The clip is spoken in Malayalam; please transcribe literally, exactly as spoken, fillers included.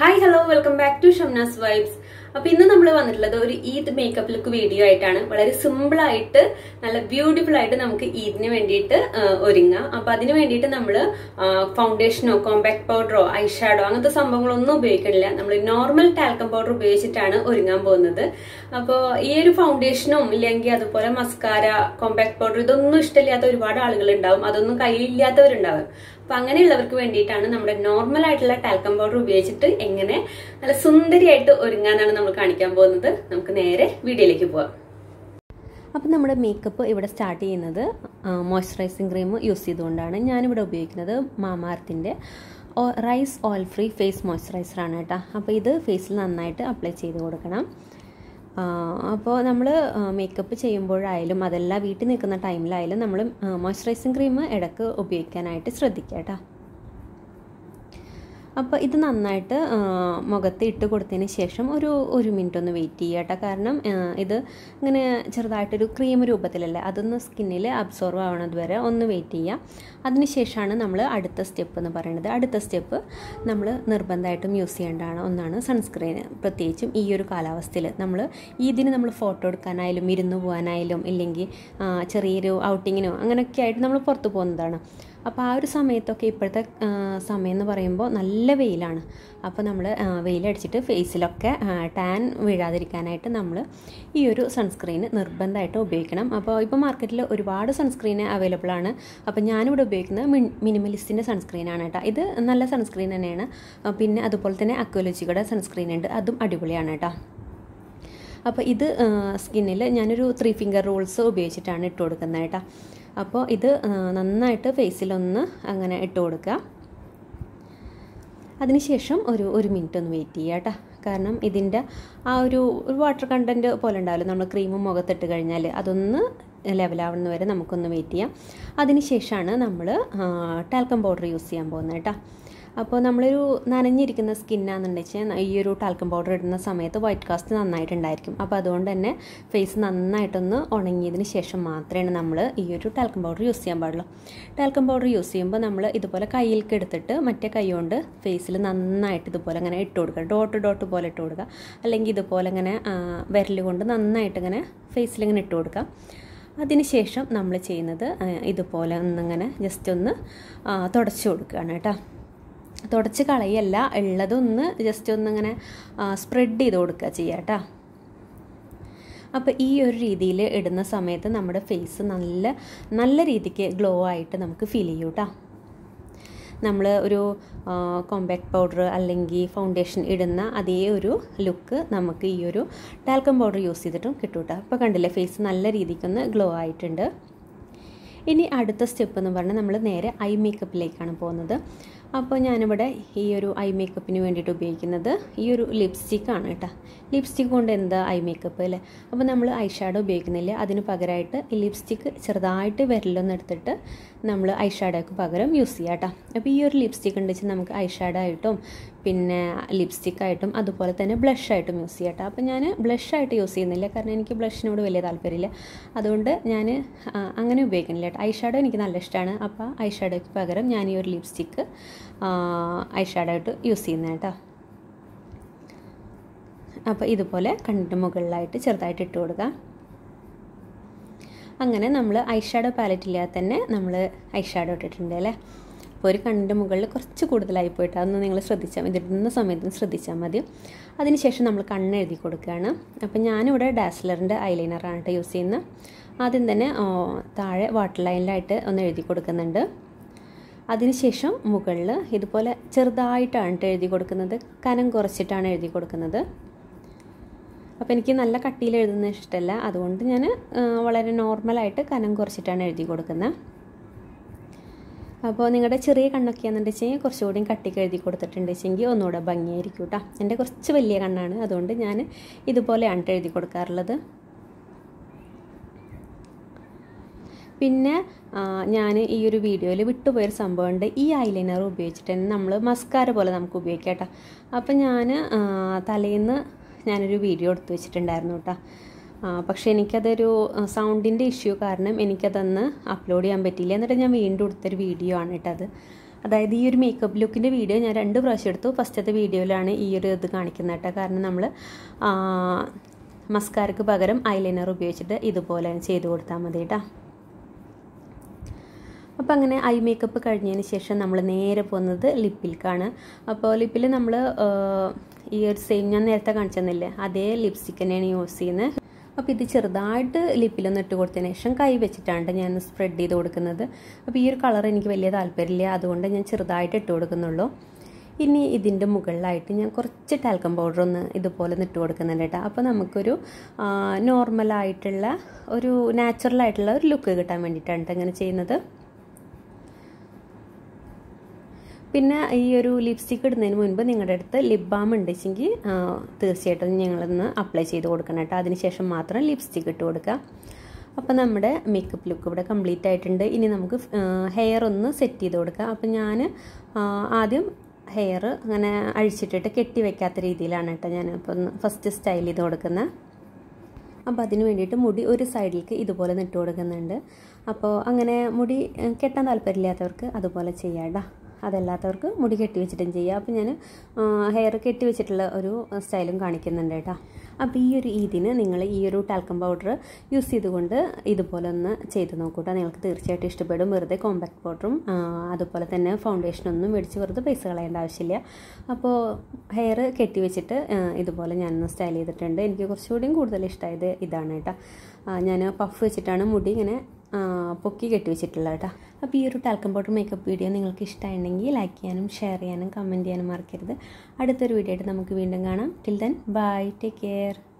Hi, hello, welcome back to Shamna's Vibes. അപ്പോൾ ഇന്ന് നമ്മൾ വന്നിട്ടുള്ളത് ഒരു ഈദ് മേക്കപ്പ് ലുക്ക് വീഡിയോ ആയിട്ടാണ്. വളരെ സിമ്പിൾ ആയിട്ട് നല്ല ബ്യൂട്ടിഫുൾ ആയിട്ട് നമുക്ക് ഈദിന് വേണ്ടിയിട്ട് ഒരുങ്ങാം. അപ്പൊ അതിന് വേണ്ടിയിട്ട് നമ്മൾ ഫൗണ്ടേഷനോ കോമ്പാക്ട് പൗഡറോ ഐഷാഡോ അങ്ങനത്തെ സംഭവങ്ങളൊന്നും ഉപയോഗിക്കണില്ല. നമ്മൾ നോർമൽ ടാൽക്കം പൗഡർ ഉപയോഗിച്ചിട്ടാണ് ഒരുങ്ങാൻ പോകുന്നത്. അപ്പോൾ ഈ ഒരു ഫൗണ്ടേഷനും ഇല്ലെങ്കിൽ അതുപോലെ മസ്കാര കോമ്പാക്ട് പൗഡർ ഇതൊന്നും ഇഷ്ടമില്ലാത്ത ഒരുപാട് ആളുകൾ ഉണ്ടാവും, അതൊന്നും കയ്യിലില്ലാത്തവരുണ്ടാവും. അപ്പൊ അങ്ങനെയുള്ളവർക്ക് വേണ്ടിയിട്ടാണ് നമ്മുടെ നോർമൽ ആയിട്ടുള്ള ടാൽക്കം പൗഡർ ഉപയോഗിച്ചിട്ട് എങ്ങനെ നല്ല സുന്ദരിയായിട്ട് ഒരുങ്ങാന്നാണ് നമ്മൾ കാണിക്കാൻ പോകുന്നത്. നമുക്ക് നേരെ വീഡിയോയിലേക്ക് പോവാം. അപ്പം നമ്മുടെ മേക്കപ്പ് ഇവിടെ സ്റ്റാർട്ട് ചെയ്യുന്നത് മോയ്സ്ചറൈസിങ് ക്രീം യൂസ് ചെയ്തുകൊണ്ടാണ്. ഞാനിവിടെ ഉപയോഗിക്കുന്നത് മാമാർത്തിൻ്റെ റൈസ് ഓയിൽ ഫ്രീ ഫേസ് മോയ്സ്ചറൈസറാണ് കേട്ടോ. അപ്പോൾ ഇത് ഫേസിൽ നന്നായിട്ട് അപ്ലൈ ചെയ്ത് കൊടുക്കണം. അപ്പോൾ നമ്മൾ മേക്കപ്പ് ചെയ്യുമ്പോഴായാലും അതല്ല വീട്ടിൽ നിൽക്കുന്ന ടൈമിലായാലും നമ്മൾ മോയ്സ്ചറൈസിങ് ക്രീം ഇടയ്ക്ക് ഉപയോഗിക്കാനായിട്ട് ശ്രദ്ധിക്കുക കേട്ടോ. അപ്പോൾ ഇത് നന്നായിട്ട് മുഖത്ത് ഇട്ട് കൊടുത്തതിന് ശേഷം ഒരു ഒരു മിനിറ്റ് ഒന്ന് വെയിറ്റ് ചെയ്യുക കേട്ടോ. കാരണം ഇത് ഇങ്ങനെ ചെറുതായിട്ടൊരു ക്രീം രൂപത്തിലല്ലേ, അതൊന്ന് സ്കിന്നിൽ അബ്സോർവ് ആവണത് വരെ ഒന്ന് വെയിറ്റ് ചെയ്യുക. അതിനുശേഷമാണ് നമ്മൾ അടുത്ത സ്റ്റെപ്പ് എന്ന് പറയുന്നത്. അടുത്ത സ്റ്റെപ്പ് നമ്മൾ നിർബന്ധമായിട്ടും യൂസ് ചെയ്യേണ്ടതാണ് ഒന്നാണ് സൺസ്ക്രീൻ. പ്രത്യേകിച്ചും ഈ ഒരു കാലാവസ്ഥയിൽ നമ്മൾ ഇതിന് നമ്മൾ ഫോട്ടോ എടുക്കാനായാലും ഇരുന്ന് പോകാനായാലും ഇല്ലെങ്കിൽ ചെറിയൊരു ഔട്ടിങ്ങിനോ അങ്ങനെയൊക്കെ ആയിട്ട് നമ്മൾ പുറത്ത് പോകുന്നതാണ്. അപ്പോൾ ആ ഒരു സമയത്തൊക്കെ ഇപ്പോഴത്തെ സമയം എന്ന് പറയുമ്പോൾ നല്ല വെയിലാണ്. അപ്പോൾ നമ്മൾ വെയിലടിച്ചിട്ട് ഫേസിലൊക്കെ ടാൻ വീഴാതിരിക്കാനായിട്ട് നമ്മൾ ഈ ഒരു സൺസ്ക്രീൻ നിർബന്ധമായിട്ട് ഉപയോഗിക്കണം. അപ്പോൾ ഇപ്പോൾ മാർക്കറ്റിൽ ഒരുപാട് സൺസ്ക്രീൻ അവൈലബിൾ ആണ്. അപ്പോൾ ഞാനിവിടെ ഉപയോഗിക്കുന്നത് മിനിമലിസ്റ്റിൻ്റെ സൺസ്ക്രീനാണ് കേട്ടോ. ഇത് നല്ല സൺസ്ക്രീൻ തന്നെയാണ്. പിന്നെ അതുപോലെ തന്നെ അക്വലോജിയുടെ സൺസ്ക്രീൻ ഉണ്ട്, അതും അടിപൊളിയാണ് കേട്ടോ. അപ്പോൾ ഇത് സ്കിന്നിൽ ഞാനൊരു ത്രീ ഫിംഗർ റൂൾസ് ഉപയോഗിച്ചിട്ടാണ് ഇട്ട് കൊടുക്കുന്നത് കേട്ടോ. അപ്പോൾ ഇത് നന്നായിട്ട് ഫേസിലൊന്ന് അങ്ങനെ ഇട്ട് കൊടുക്കുക. അതിനുശേഷം ഒരു ഒരു മിനിറ്റ് ഒന്ന് വെയിറ്റ് ചെയ്യുക കേട്ടോ. കാരണം ഇതിൻ്റെ ആ ഒരു ഒരു വാട്ടർ കണ്ടൻറ്റ് പോലെ ഉണ്ടാവില്ല, നമ്മൾ ക്രീമും മുഖത്തിട്ട് കഴിഞ്ഞാൽ അതൊന്ന് ലെവലാവുന്ന വരെ നമുക്കൊന്ന് വെയിറ്റ് ചെയ്യാം. അതിനുശേഷമാണ് നമ്മൾ ടാൽക്കം പൗഡർ യൂസ് ചെയ്യാൻ പോകുന്നത് കേട്ടോ. അപ്പോൾ നമ്മളൊരു നനഞ്ഞിരിക്കുന്ന സ്കിന്നാണെന്നുണ്ടെച്ചാൽ ഈ ഒരു ടാൽക്കം പൗഡർ ഇടുന്ന സമയത്ത് വൈറ്റ് കാസ്റ്റ് നന്നായിട്ടുണ്ടായിരിക്കും. അപ്പോൾ അതുകൊണ്ട് തന്നെ ഫേസ് നന്നായിട്ടൊന്ന് ഉണങ്ങിയതിന് ശേഷം മാത്രമേ നമ്മൾ ഈ ഒരു ടാൽക്കം പൗഡർ യൂസ് ചെയ്യാൻ പാടുള്ളൂ. ടാൽക്കം പൗഡർ യൂസ് ചെയ്യുമ്പോൾ നമ്മൾ ഇതുപോലെ കയ്യിലേക്ക് എടുത്തിട്ട് മറ്റേ കൈ കൊണ്ട് ഫേസിൽ നന്നായിട്ട് ഇതുപോലെ അങ്ങനെ ഇട്ട് കൊടുക്കുക, ഡോട്ട് ഡോട്ട് പോലെ ഇട്ട് കൊടുക്കുക. അല്ലെങ്കിൽ ഇതുപോലെ ഇങ്ങനെ വിരൽ കൊണ്ട് നന്നായിട്ട് ഇങ്ങനെ ഫേസിലിങ്ങനെ ഇട്ട് കൊടുക്കുക. അതിനുശേഷം നമ്മൾ ചെയ്യുന്നത് ഇതുപോലെ ഒന്നിങ്ങനെ ജസ്റ്റ് ഒന്ന് തുടച്ച് കൊടുക്കുകയാണ് കേട്ടോ. തുടച്ച് കളയല്ല, ഉള്ളതൊന്ന് ജസ്റ്റ് ഒന്നിങ്ങനെ സ്പ്രെഡ് ചെയ്ത് കൊടുക്കുക ചെയ്യുക കേട്ടോ. അപ്പോൾ ഈ ഒരു രീതിയിൽ ഇടുന്ന സമയത്ത് നമ്മുടെ ഫേസ് നല്ല നല്ല രീതിക്ക് ഗ്ലോ ആയിട്ട് നമുക്ക് ഫീൽ ചെയ്യും കേട്ടോ. നമ്മൾ ഒരു കോമ്പാക്ട് പൗഡർ അല്ലെങ്കിൽ ഫൗണ്ടേഷൻ ഇടുന്ന അതേ ഒരു ലുക്ക് നമുക്ക് ഈ ഒരു ടാൽക്കം പൗഡർ യൂസ് ചെയ്തിട്ടും കിട്ടും കേട്ടോ. അപ്പോൾ കണ്ടില്ലേ, ഫേസ് നല്ല രീതിക്കൊന്ന് ഗ്ലോ ആയിട്ടുണ്ട്. ഇനി അടുത്ത സ്റ്റെപ്പ് എന്ന് പറഞ്ഞാൽ നമ്മൾ നേരെ ഐ മേക്കപ്പിലേക്കാണ് പോകുന്നത്. അപ്പോൾ ഞാനിവിടെ ഈ ഒരു ഐ മേക്കപ്പിന് വേണ്ടിയിട്ട് ഉപയോഗിക്കുന്നത് ഈ ഒരു ലിപ്സ്റ്റിക്കാണ് കേട്ടോ. ലിപ്സ്റ്റിക്ക് കൊണ്ട് എന്താ ഐ മേക്കപ്പ് അല്ലേ. അപ്പോൾ നമ്മൾ ഐ ഷാഡോ ഉപയോഗിക്കുന്നില്ല, അതിന് പകരമായിട്ട് ഈ ലിപ്സ്റ്റിക്ക് ചെറുതായിട്ട് വിരലൊന്ന് എടുത്തിട്ട് നമ്മൾ ഐ ഷാഡോയ്ക്ക് പകരം യൂസ് ചെയ്യാം കേട്ടോ. അപ്പോൾ ഈ ഒരു ലിപ്സ്റ്റിക്ക് ഉണ്ടെങ്കിൽ നമുക്ക് ഐ ഷാഡോ ആയിട്ടും പിന്നെ ലിപ്സ്റ്റിക്കായിട്ടും അതുപോലെ തന്നെ ബ്ലഷായിട്ടും യൂസ് ചെയ്യാം കേട്ടോ. അപ്പോൾ ഞാൻ ബ്ലഷായിട്ട് യൂസ് ചെയ്യുന്നില്ല, കാരണം എനിക്ക് ബ്ലഷിനോട് വലിയ താല്പര്യമില്ല. അതുകൊണ്ട് ഞാൻ അങ്ങനെ ഉപയോഗിക്കുന്നില്ല കേട്ടോ. ഐ ഷാഡോ എനിക്ക് നല്ല ഇഷ്ടമാണ്. അപ്പോൾ ഐ ഷാഡോയ്ക്ക് പകരം ഞാൻ ഈ ഒരു ലിപ്സ്റ്റിക്ക് ഐ ഷാഡോ ആയിട്ട് യൂസ് ചെയ്യുന്നത് കേട്ടോ. അപ്പോൾ ഇതുപോലെ കണ്ണിൻ്റെ മുകളിലായിട്ട് ചെറുതായിട്ട് ഇട്ട് കൊടുക്കുക. അങ്ങനെ നമ്മൾ ഐ ഷാഡോ പാലറ്റ് ഇല്ലാതെ തന്നെ നമ്മൾ ഐ ഷാഡോ ഇട്ടിട്ടുണ്ട് അല്ലേ. അപ്പോൾ ഒരു കണ്ണിൻ്റെ മുകളിൽ കുറച്ച് കൂടുതലായി പോയിട്ട് അതൊന്ന് നിങ്ങൾ ശ്രദ്ധിച്ചാൽ ഇതിടുന്ന സമയത്ത് ശ്രദ്ധിച്ചാൽ മതി. അതിനുശേഷം നമ്മൾ കണ്ണ് എഴുതി കൊടുക്കുകയാണ്. അപ്പോൾ ഞാനിവിടെ ഡാസ്ലറിൻ്റെ ഐലൈനറാണ് കേട്ടോ യൂസ് ചെയ്യുന്നത്. ആദ്യം തന്നെ താഴെ വാട്ടർ ലൈനിലായിട്ട് ഒന്ന് എഴുതി കൊടുക്കുന്നുണ്ട്. അതിനുശേഷം മുകളിൽ ഇതുപോലെ ചെറുതായിട്ടാണ് എഴുതി കൊടുക്കുന്നത്, കനം കുറച്ചിട്ടാണ് എഴുതി കൊടുക്കുന്നത്. അപ്പോൾ എനിക്ക് നല്ല കട്ടിയിൽ എഴുതുന്നത് ഇഷ്ടമല്ല, അതുകൊണ്ട് ഞാൻ വളരെ നോർമലായിട്ട് കനം കുറച്ചിട്ടാണ് എഴുതി കൊടുക്കുന്നത്. അപ്പോൾ നിങ്ങളുടെ ചെറിയ കണ്ണൊക്കെയാണെന്ന് വെച്ചാൽ കുറച്ചുകൂടി കട്ടിക്ക് എഴുതി കൊടുത്തിട്ടുണ്ടെങ്കിൽ ഒന്നുകൂടെ ഭംഗിയായിരിക്കും കേട്ടോ. എൻ്റെ കുറച്ച് വലിയ കണ്ണാണ്, അതുകൊണ്ട് ഞാൻ ഇതുപോലെയാണ് എഴുതി കൊടുക്കാറുള്ളത്. പിന്നെ ഞാൻ ഈ ഒരു വീഡിയോയിൽ വിട്ടുപോയൊരു സംഭവമുണ്ട്. ഈ ഐലൈനർ ഉപയോഗിച്ചിട്ട് തന്നെ നമ്മൾ മസ്കാര പോലെ നമുക്ക് ഉപയോഗിക്കാം കേട്ടോ. അപ്പോൾ ഞാൻ തലേന്ന് ഞാനൊരു വീഡിയോ എടുത്ത് വെച്ചിട്ടുണ്ടായിരുന്നു കേട്ടോ. പക്ഷേ എനിക്കതൊരു സൗണ്ടിൻ്റെ ഇഷ്യൂ കാരണം എനിക്കതൊന്ന് അപ്ലോഡ് ചെയ്യാൻ പറ്റിയില്ല. എന്നിട്ട് ഞാൻ വീണ്ടും എടുത്തൊരു വീഡിയോ ആണ് കേട്ടോ അത്. അതായത് ഈ ഒരു മേക്കപ്പ് ലുക്കിൻ്റെ വീഡിയോ ഞാൻ രണ്ട് പ്രാവശ്യം എടുത്തു. ഫസ്റ്റത്തെ വീഡിയോയിലാണ് ഈ ഒരു ഇത് കാണിക്കുന്നത് കേട്ടോ. കാരണം നമ്മൾ മസ്കാരയ്ക്ക് പകരം ഐലൈനർ ഉപയോഗിച്ചിട്ട് ഇതുപോലെ ചെയ്ത് കൊടുത്താൽ മതി കേട്ടോ. അപ്പോൾ അങ്ങനെ ഐ മേക്കപ്പ് കഴിഞ്ഞതിന് ശേഷം നമ്മൾ നേരെ പോകുന്നത് ലിപ്പിലേക്കാണ്. അപ്പോൾ ലിപ്പിൽ നമ്മൾ ഈ ഒരു സെയിം ഞാൻ നേരത്തെ കാണിച്ചെന്നില്ലേ അതേ ലിപ്സ്റ്റിക്ക് തന്നെയാണ് യൂസ് ചെയ്യുന്നത്. അപ്പോൾ ഇത് ചെറുതായിട്ട് ലിപ്പിലൊന്ന് ഇട്ട് കൊടുത്തതിന് ശേഷം കൈ വെച്ചിട്ടാണ് ഞാൻ സ്പ്രെഡ് ചെയ്ത് കൊടുക്കുന്നത്. അപ്പോൾ ഈ ഒരു കളർ എനിക്ക് വലിയ താല്പര്യമില്ല, അതുകൊണ്ട് ഞാൻ ചെറുതായിട്ട് ഇട്ട് കൊടുക്കുന്നുള്ളൂ. ഇനി ഇതിൻ്റെ മുകളിലായിട്ട് ഞാൻ കുറച്ച് ടാൽക്കം പൗഡർ ഒന്ന് ഇതുപോലെ ഇട്ട് കൊടുക്കുന്നുണ്ട് കേട്ടോ. അപ്പോൾ നമുക്കൊരു നോർമലായിട്ടുള്ള ഒരു നാച്ചുറലായിട്ടുള്ള ഒരു ലുക്ക് കിട്ടാൻ വേണ്ടിയിട്ടാണ് ഇങ്ങനെ ചെയ്യുന്നത്. പിന്നെ ഈ ഒരു ലിപ്സ്റ്റിക്ക് ഇടുന്നതിന് മുൻപ് നിങ്ങളുടെ അടുത്ത് ലിപ് ബാം ഉണ്ടെങ്കിൽ തീർച്ചയായിട്ടും ഞങ്ങളൊന്ന് അപ്ലൈ ചെയ്ത് കൊടുക്കണം കേട്ടോ. അതിനുശേഷം മാത്രം ലിപ്സ്റ്റിക്ക് ഇട്ട് കൊടുക്കുക. അപ്പോൾ നമ്മുടെ മേക്കപ്പ് ലുക്ക് ഇവിടെ കംപ്ലീറ്റ് ആയിട്ടുണ്ട്. ഇനി നമുക്ക് ഹെയർ ഒന്ന് സെറ്റ് ചെയ്ത് കൊടുക്കാം. അപ്പോൾ ഞാൻ ആദ്യം ഹെയർ അങ്ങനെ അഴിച്ചിട്ടിട്ട് കെട്ടി വെക്കാത്ത രീതിയിലാണ് കേട്ടോ ഞാൻ ഇപ്പോൾ ഫസ്റ്റ് സ്റ്റൈൽ ചെയ്ത് കൊടുക്കുന്നത്. അപ്പോൾ അതിന് വേണ്ടിയിട്ട് മുടി ഒരു സൈഡിലേക്ക് ഇതുപോലെ ഇട്ട് കൊടുക്കുന്നുണ്ട്. അപ്പോൾ അങ്ങനെ മുടി കെട്ടാൻ താല്പര്യമില്ലാത്തവർക്ക് അതുപോലെ ചെയ്യാം കേട്ടോ. അതല്ലാത്തവർക്ക് മുടി കെട്ടി വെച്ചിട്ടും ചെയ്യാം. അപ്പോൾ ഞാൻ ഹെയർ കെട്ടി വെച്ചിട്ടുള്ള ഒരു സ്റ്റൈലും കാണിക്കുന്നുണ്ട് കേട്ടോ. അപ്പോൾ ഈ ഒരു ഇതിന് നിങ്ങൾ ഈ ഒരു ടാൽക്കം പൗഡർ യൂസ് ചെയ്തുകൊണ്ട് ഇതുപോലെ ഒന്ന് ചെയ്ത് നോക്കൂട്ടോ. നിങ്ങൾക്ക് തീർച്ചയായിട്ടും ഇഷ്ടപ്പെടും. വെറുതെ കോമ്പാക്ട് പൗഡറും അതുപോലെ തന്നെ ഫൗണ്ടേഷനൊന്നും മേടിച്ച് വെറുതെ പൈസ കളയേണ്ട ആവശ്യമില്ല. അപ്പോൾ ഹെയർ കെട്ടി വെച്ചിട്ട് ഇതുപോലെ ഞാനൊന്ന് സ്റ്റൈൽ ചെയ്തിട്ടുണ്ട്. എനിക്ക് കുറച്ചുകൂടിയും കൂടുതൽ ഇഷ്ടമായത് ഇതാണ് കേട്ടോ. ഞാൻ പഫ് വെച്ചിട്ടാണ് മുടി ഇങ്ങനെ പൊക്കി കെട്ടി വെച്ചിട്ടുള്ളത് കേട്ടോ. അപ്പോൾ ഈ ഒരു ടാൽക്കം പൗഡർ മേക്കപ്പ് വീഡിയോ നിങ്ങൾക്ക് ഇഷ്ടമായിട്ടുണ്ടെങ്കിൽ ലൈക്ക് ചെയ്യാനും ഷെയർ ചെയ്യാനും കമൻറ്റ് ചെയ്യാനും മറക്കരുത്. അടുത്തൊരു വീഡിയോ ആയിട്ട് നമുക്ക് വീണ്ടും കാണാം. Till then bye, take care.